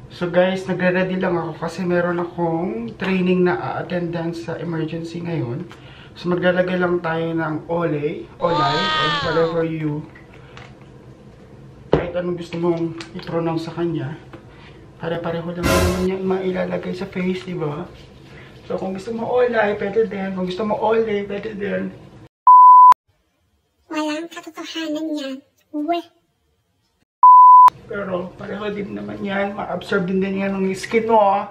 So guys, nagre-ready lang ako kasi meron akong training na attendance sa emergency ngayon. So maglalagay lang tayo ng olay, or whatever you, kahit anong gusto mong i-pronounce sa kanya. Pare-pareho lang naman yung mailalagay sa face, diba? So kung gusto mo olay, pwede din. Kung gusto mo olay, pwede din. Walang katotohanan yan. Uwe. Pero pareho din naman yan. Ma-absorb din yan ng skin mo.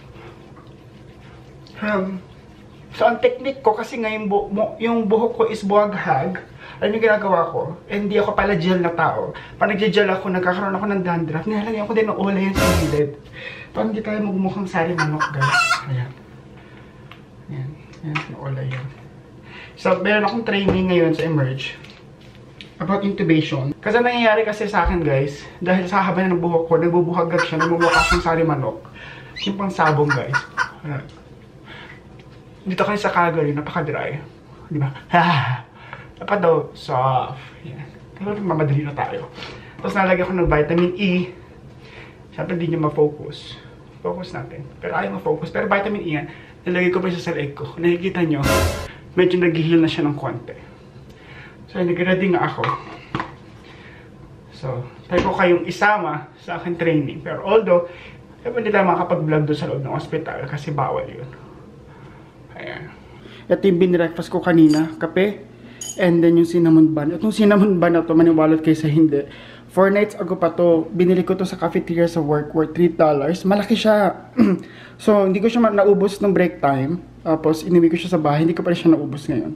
So ang technique ko, kasi nga yung buhok ko is buhaghag. Ano yung ginagawa ko? Hindi ako pala gel na tao. Pag nag-gel ako, nagkakaroon ako ng dandruff. Nilalagyan ko din ng olay yan sa gilid. Para hindi tayo magmukhang sari manok, guys. Ayan. Ayan. Ayan, yung olay yan. So, meron akong training ngayon sa Emerge about intubation. Kasi nangyayari kasi sa akin, guys, dahil sa haba na ng buhok ko, nagbubuhagag siya, nagmumukha siyang sari manok. Yung pang sabong, guys. Ayan. Dito kayo sa Calgary, napaka-dry. Di ba? Dapat daw soft. Yan. Pero mamadali na tayo. Tapos nalagyan ko ng vitamin E. Siyempre hindi nyo ma-focus. Focus natin. Pero ayaw ma-focus. Pero vitamin E yan, nalagay ko pa siya sa leg ko. Nakikita nyo, medyo nag-heal na siya ng konti. So, nag-ready nga ako. So, tayo ko kayong isama sa aking training. Pero although, hindi tayo makapag-vlog doon sa loob ng hospital kasi bawal yun. Ayan. Ito yung binreakfast ko kanina, kape, and then yung cinnamon bun. Itong cinnamon bun na to, maniwalot kayo sa hindi. 4 nights ago pa to, binili ko to sa cafeteria sa work, worth $3. Malaki siya. So, hindi ko siya naubos ng break time. Tapos, inuwi ko siya sa bahay, hindi ko pa rin siya naubos ngayon.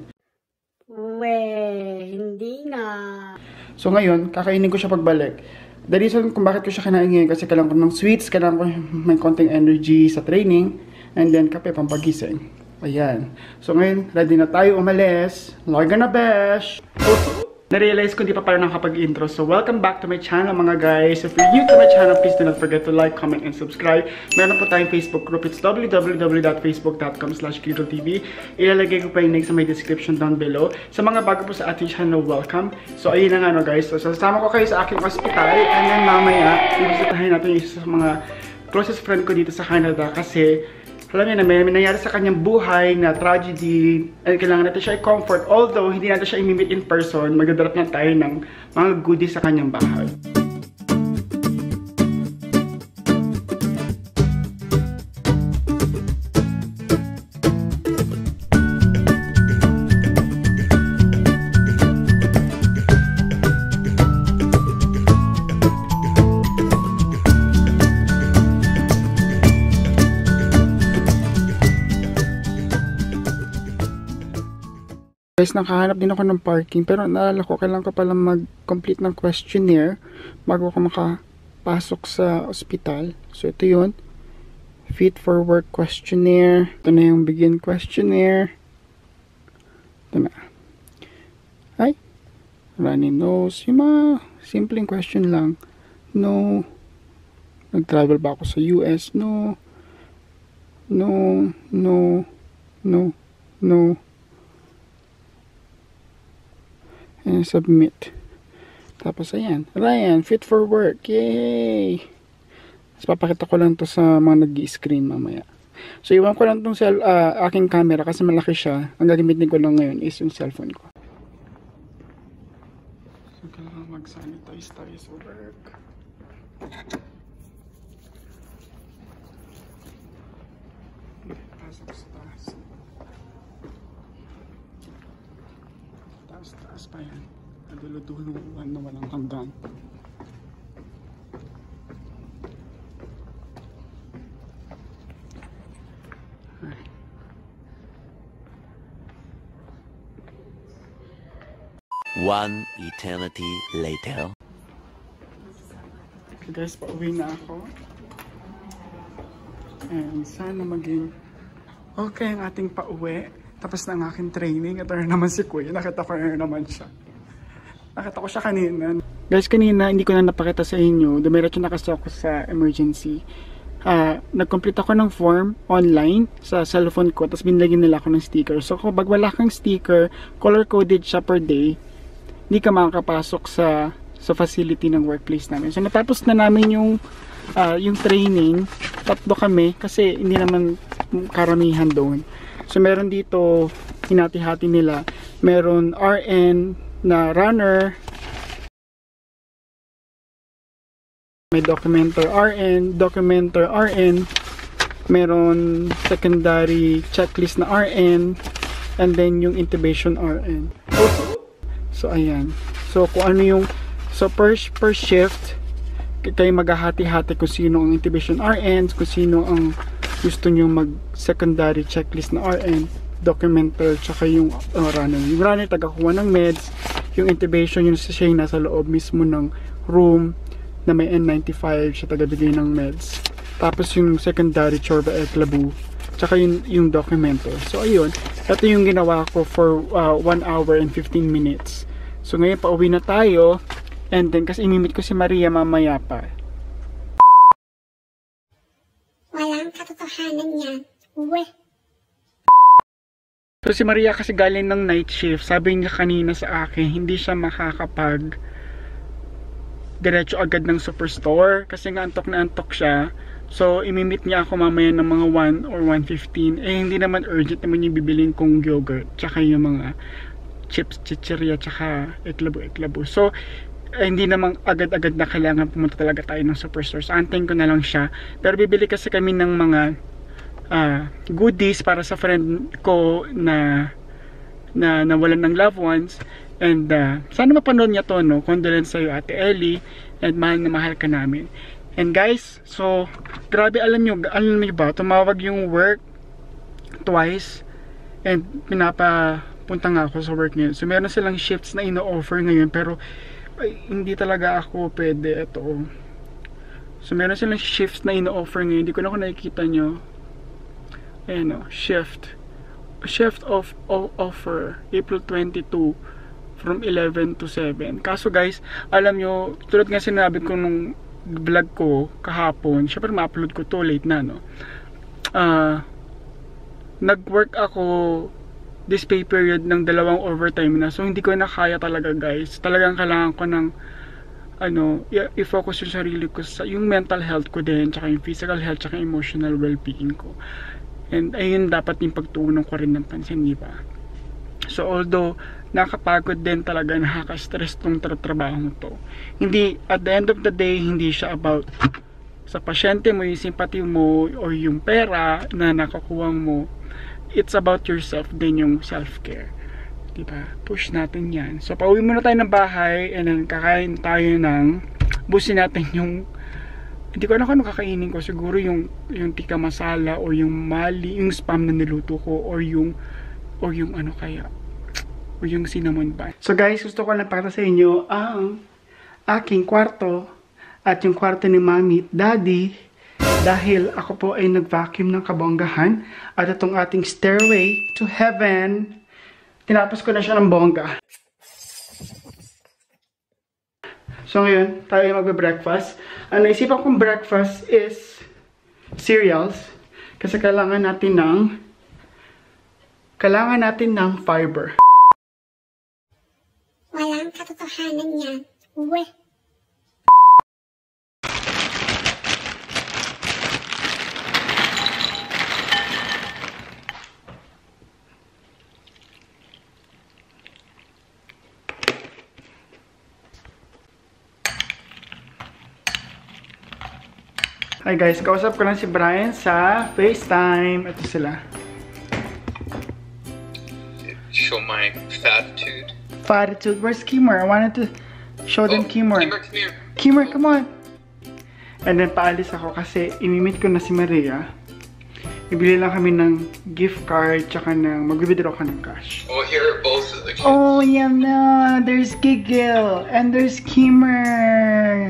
Hindi nga. So, ngayon, kakainin ko siya pagbalik. The reason kung bakit ko siya kinain ngayon, kasi kailangan ko ng sweets, kailangan ko may konting energy sa training, and then kape, pampagising. Ayan. So ngayon, ready na tayo umalis. Larga na, besh! Na-realize ko hindi pa pala nakapag-intro. So welcome back to my channel, mga guys. If you're new to my channel, please do not forget to like, comment, and subscribe. Meron po tayong Facebook group. It's www.facebook.com/KiritoTV. Ilalagay ko pa yung link sa my description down below. Sa mga bago po sa ating channel, welcome. So ayun na nga, no, guys. So sasama ko kayo sa aking hospital. And then mamaya, ibisitahin natin yung isa sa mga closest friend ko dito sa Canada. Kasi alam niyo na, may nangyari sa kanyang buhay na tragedy and kailangan natin siya i-comfort. Although, hindi natin siya i-meet in person, magdadrop na tayo ng mga goodies sa kanyang bahay. Guys, nakahanap din ako ng parking pero naalala ko, kailangan ko pala mag-complete ng questionnaire bago ako makapasok sa ospital. So ito yun, fit for work questionnaire. Ito na yung begin questionnaire. Ito na. Ay, runny nose. Yung mga simpleng question lang. No. Nag-travel ba ako sa US? No. No. No. No. No. And submit. Tapos ayan, Ryan, fit for work. Yay! Tapos papakita ko lang to sa mga nag-i-screen mamaya. So iwan ko lang tong aking camera kasi malaki siya. Ang gagamitin ko lang ngayon is yung cellphone ko. So kailangan mag-sanitize tayo sa work. Pasok sa taas. Taas pa yan. Nadulo-duluan na walang hanggan. Ay. One eternity later. Okay guys, pauwi na ako. And sana maging okay ang ating pauwi. Tapos na ang aking training. Ito na naman si Kuya. Nakita ko na naman siya. Nakita ko siya kanina. Guys, kanina hindi ko na napakita sa inyo. Dumiretso na kasi ako sa emergency. Nag-complete ako ng form online sa cellphone ko. Tapos binilagyan nila ako ng sticker. So kapag wala kang sticker, color-coded siya per day, hindi ka makakapasok sa facility ng workplace namin. So natapos na namin yung yung training, 3 kami kasi hindi naman karamihan doon. So meron dito, hinati-hati nila. Meron RN na runner, may documenter RN, meron secondary checklist na RN, and then yung intubation RN. So ayan. So kung ano yung per shift, kayo maghahati-hati kung sino ang intubation RN, kung sino ang gusto nyo mag secondary checklist na RN, documenter, tsaka yung runner. Yung runner tagakuha ng meds, yung intubation yun siya yung nasa loob mismo ng room na may N95, siya tagabigay ng meds. Tapos yung secondary chorba eklabu, tsaka yung documenter. So ayun, ito yung ginawa ko for 1 hour and 15 minutes. So ngayon pauwi na tayo, and then kasi imimit ko si Maria mamaya pa. Walang katotohanan yan. Uwe. So si Maria kasi galing ng night shift. Sabi niya kanina sa akin, hindi siya makakapag diretso agad ng superstore kasi nga antok na antok siya. So imimit niya ako mamaya ng mga 1 or 1:15. Hindi naman urgent naman yung bibilin kong yogurt tsaka yung mga chips, chicheria, tsaka eklabu. So hindi namang agad-agad na kailangan pumunta talaga tayo ng superstore. So antayin ko na lang siya. Pero bibili kasi kami ng mga goodies para sa friend ko na nawalan ng loved ones. And sana mapanood niya to, no? Condolence sa'yo, Ate Ellie. And mahal na mahal ka namin. And guys, so grabe, alam nyo ba, tumawag yung work twice. And pinapapunta nga ako sa work ngayon. So meron silang shifts na ino-offer ngayon. Pero ay, hindi talaga ako pwede. Ito. So meron silang shifts na ino-offer ngayon. Hindi ko na kung nakikita nyo. Ayan o, shift of offer April 22 from 11 to 7. Kaso guys, alam nyo, tulad nga sinabi ko nung vlog ko kahapon, syempre ma-upload ko to late na, no? Nag-work ako this pay period ng 2 overtime na, so hindi ko na kaya talaga guys. Talagang kailangan ko ng i-focus yung sarili ko sa yung mental health ko din, tsaka yung physical health, tsaka emotional well-being ko. And ayun dapat yung pagtuunan ko rin ng pansin, di ba? So although nakapagod din talaga, nakaka-stress tong trabaho to. Hindi, at the end of the day, hindi siya about sa pasyente mo, yung sympathy mo, or yung pera na nakakuha mo. It's about yourself din, yung self-care. Diba? Push natin yan. So pauwi muna tayo ng bahay, and then kakain tayo ng, busin natin yung, hindi ko alam kung ano kakainin ko. Siguro yung tikka masala, or yung mali, yung spam na niluto ko, or yung ano kaya, o yung cinnamon bun. So guys, gusto ko lang para sa inyo ang aking kwarto at yung kwarto ni Mami at Daddy, dahil ako po ay nag-vacuum ng kabonggahan, at itong ating stairway to heaven, tinapos ko na siya ng bongga. So ngayon, tayo ay magbe-breakfast. Ang naisipan kong breakfast is cereals, kasi kailangan natin ng fiber. Walang katotohanan yan. Uwe. Hi guys, kausap ko lang si Brian sa FaceTime. Ito sila. Show my fatitude. Fatitude. Where's Kimmer? I wanted to show them Kimmer. Kimmer, come here. Kimmer, come on. And then paalis ako kasi imimit ko na si Maria. Ibili lang kami ng gift card, tsaka mag-withdraw ka ng cash. Oh, here are both of the kids. Oh, yeah, no. There's Giggle and there's Kimmer.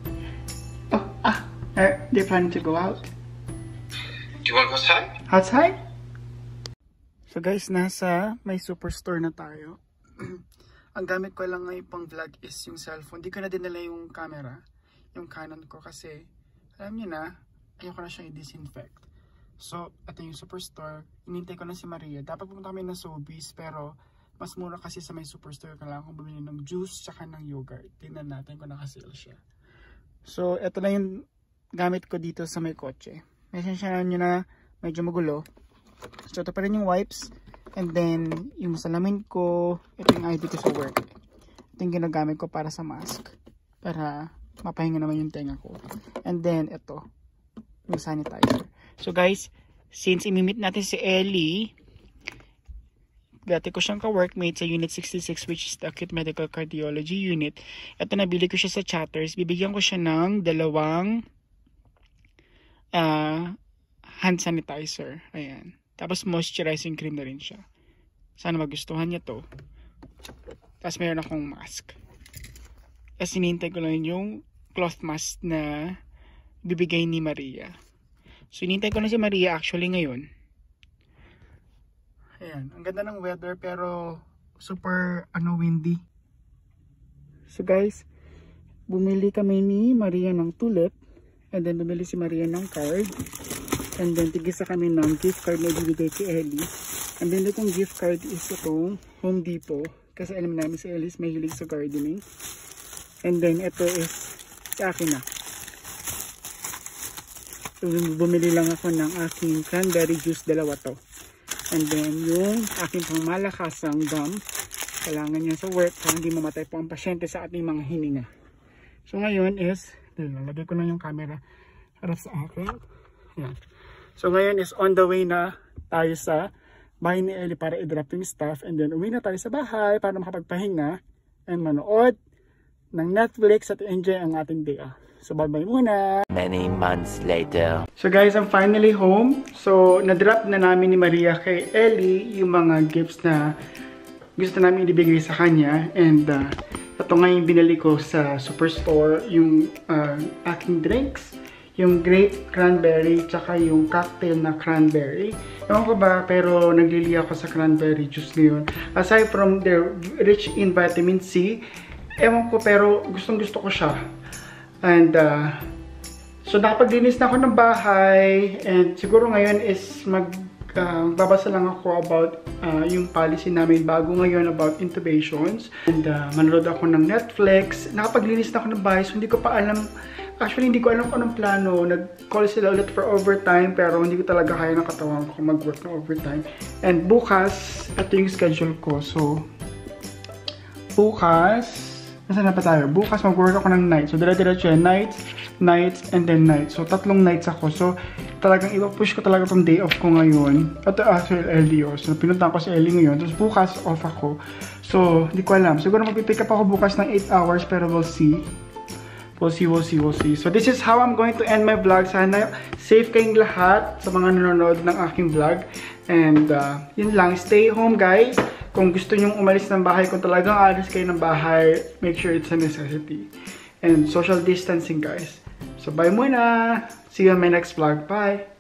They're planning to go out. Do you want to go outside? Outside? So guys, nasa may superstore na tayo. Ang gamit ko lang ngayon pang vlog is yung cellphone. Hindi ko na dinala yung camera, yung Canon ko, kasi alam niyo na, ayoko na siyang i-disinfect. So, ito yung superstore. Inintay ko na si Maria. Dapat pumunta kami ng Sobeys, pero mas mura kasi sa may superstore. Kailangan kong bumili ng juice tsaka ng yogurt. Tingnan natin kung naka-sale siya. So, ito lang yung gamit ko dito sa may kotse. Mesensya nyo na medyo magulo. So, ito pa rin yung wipes. And then, yung salamin ko, ito yung ID ko sa work. Ito yung ginagamit ko para sa mask. Para mapahinga naman yung tenga ko. And then, ito, yung sanitizer. So, guys, since imimit natin si Ellie, dati ko siyang ka-workmate sa Unit 66, which is the Acute Medical Cardiology Unit. Ito, nabili ko siya sa Chatters. Bibigyan ko siya ng 2 hand sanitizer. Ayan. Tapos moisturizing cream na rin siya. Sana magustuhan niya to. Tapos meron akong mask. Tapos hinihintay ko lang yung cloth mask na bibigay ni Maria. So hinihintay ko na si Maria actually ngayon. Ayan. Ang ganda ng weather pero super windy. So guys, bumili kami ni Maria ng tulip. And then bumili si Maria ng card. And then tigisa kami ng gift card na ibibigay kay Ellie. And then itong gift card is itong Home Depot. Kasi alam namin si Ellie is mahilig sa gardening. And then ito is sa akin na. So bumili lang ako ng aking cranberry juice, 2 to. And then yung aking pangmalakasang gum. Kailangan niya sa work para hindi mamatay po ang pasyente sa ating mga hininga. So ngayon is, lalagay ko na yung camera para sa akin. Yan. So ngayon is on the way na tayo sa bahay ni Ellie para i-drop yung stuff. And then uwi na tayo sa bahay para makapagpahinga and manood ng Netflix at enjoy ang ating day off. So bye-bye muna! Many months later. So guys, I'm finally home. So na-drop na namin ni Maria kay Ellie yung mga gifts na gusto namin ibigay sa kanya. And ito nga yung binili ko sa Superstore, yung aking drinks. Yung grape cranberry, tsaka yung cocktail na cranberry. Ewan ko ba, pero naglili ako sa cranberry juice ngayon. Aside from they're rich in vitamin C, ewan ko, pero gustong gusto ko siya. And, so nakapaglinis na ako ng bahay. And siguro ngayon is babasa lang ako about yung policy namin bago ngayon about intubations. And manood ako ng Netflix. Nakapaglinis na ako ng bahay, so hindi ko pa alam. Actually, hindi ko alam kung anong plano. Nag-call sila ulit for overtime, pero hindi ko talaga kaya ng katawan ko mag-work ng overtime. And bukas, ito yung schedule ko. So, bukas, nasaan na pa tayo? Bukas mag-work ako ng night. So, dire-diretso yan. Nights, and then nights. So, 3 nights ako. So, talagang ipa-push ko talaga itong day off ko ngayon. Ito actually LDO. So, pinunta ko si Ellie ngayon. Tapos, bukas off ako. So, hindi ko alam. Siguro mag-pick up ako bukas ng 8 hours, pero we'll see. We'll see. So, this is how I'm going to end my vlog. Sana safe kayong lahat sa mga nanonood ng aking vlog. And, yun lang. Stay home, guys. Kung gusto nyong umalis ng bahay, kung talagang alis kayo ng bahay, make sure it's a necessity. And social distancing, guys. So, bye muna. See you on my next vlog. Bye.